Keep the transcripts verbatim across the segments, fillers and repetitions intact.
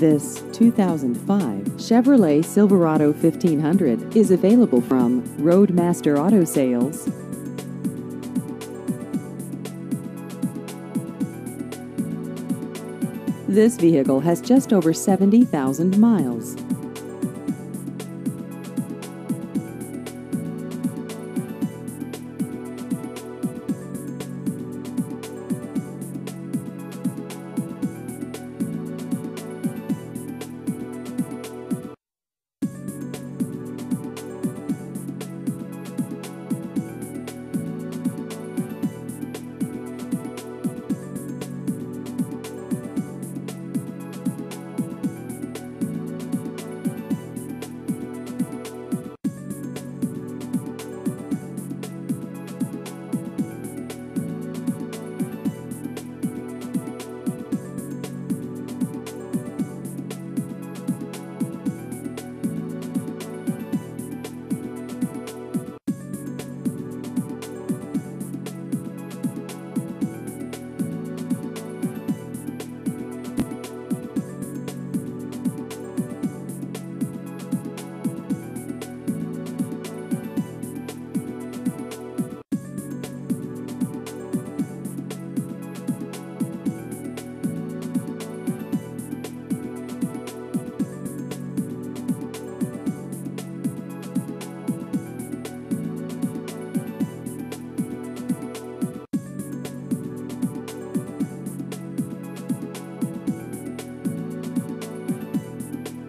This two thousand five Chevrolet Silverado fifteen hundred is available from Roadmaster Auto Sales. This vehicle has just over seventy thousand miles.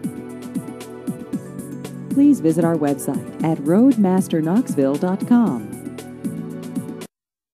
Please visit our website at roadmaster knoxville dot com.